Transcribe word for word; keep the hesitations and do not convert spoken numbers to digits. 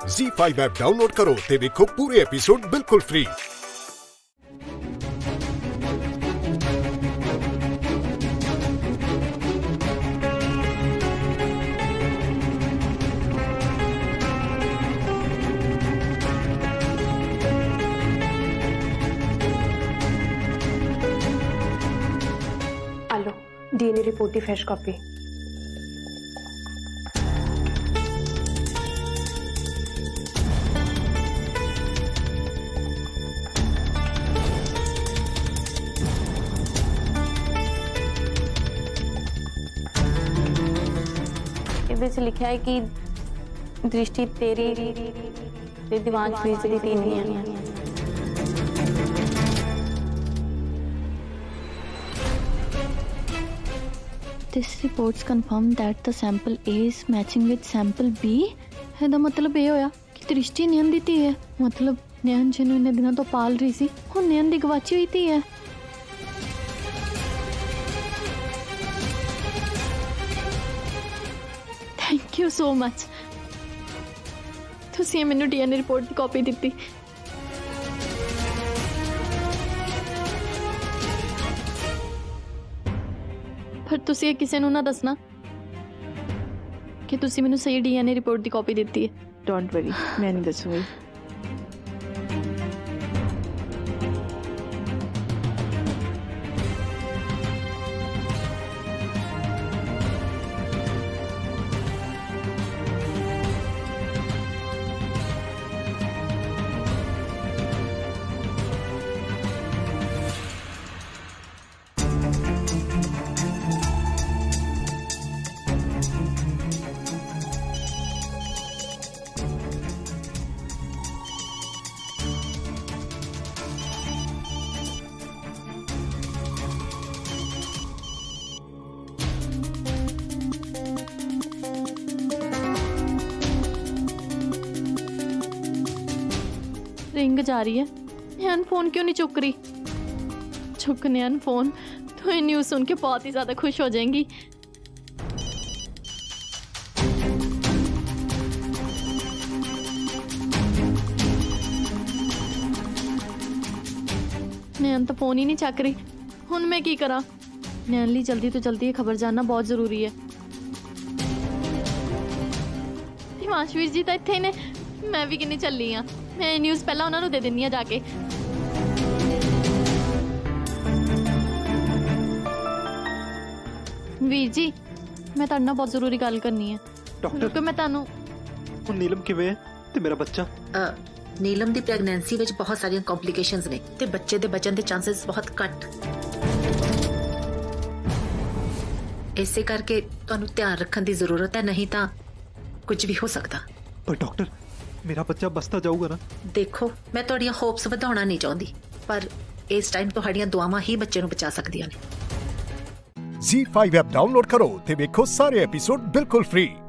ज़ी five app download करो ते देखो पूरे एपिसोड बिल्कुल फ्री। आलो डीएनए रिपोर्ट की फ्रेश कॉपी। इसमें लिखा है कि दृष्टि तेरी ते दिमाग फिर दी नहीं है। This reports confirm that the sample A is matching with sample B। ਇਹਦਾ मतलब ਇਹ ਹੋਇਆ ਕਿ ਦ੍ਰਿਸ਼ਟੀ ਨੈਣ ਦੀ ਧੀ ਹੈ। मतलब ਨੈਣ ਜਿਹਨੂੰ ਇੰਨੇ ਦਿਨਾਂ ਤੋਂ ਪਾਲ ਰਹੀ ਸੀ ਹੁਣ ਨੈਣ ਦੀ ਗਵਾਚੀ ਹੋਈ ਧੀ ਹੈ। Thank you so much. तुसीं मैनू डीएनए रिपोर्ट की कॉपी दी। पर तुसीं किसी नूं ना दसना कि तुसीं मैनू सही डीएनए रिपोर्ट की कॉपी दी है। डोंट वरी, मैं नहीं दसूंगी। रिंग जा रही है। नैन फोन क्यों नहीं चुक रही? चुक नैन फोन तो ये न्यूज़ सुन के बहुत ही ज्यादा खुश हो जाएंगी। नैन तो फोन ही नहीं चक रही। हुन मैं की करा? नैन ली जल्दी तो जल्दी ये खबर जानना बहुत जरूरी है। हिमांशवीर जी तो इत्थे ने, मैं भी किन्नी चली हाँ। मैं न्यूज़ पहला उन्होंने दे देनी है जाके। वीर जी मैं तुहाडे नाल बहुत जरूरी गल करनी है। डॉक्टर क्योंकि मैं तुहानू हुण नीलम किवें है ते मेरा बच्चा? आ, नीलम दी प्रेगनेंसी विच बहुत सारी कॉम्प्लिकेशंस ने ते बच्चे दे बचन दे चांसेस बहुत घट। इसे करके तुहानू ध्यान रखने की जरूरत है, नहीं तो कुछ भी हो सकता। पर डॉक्टर मेरा बच्चा बसता जाऊगा ना? देखो मैं तुहाडियां होप्स वधाउणा नहीं चाहती, पर इस टाइम तुहाडियां दुआवां ही बच्चे नूं बचा सकदियां ने। ज़ी फाइव ऐप डाउनलोड करो ते देखो सारे एपिसोड बिल्कुल फ्री।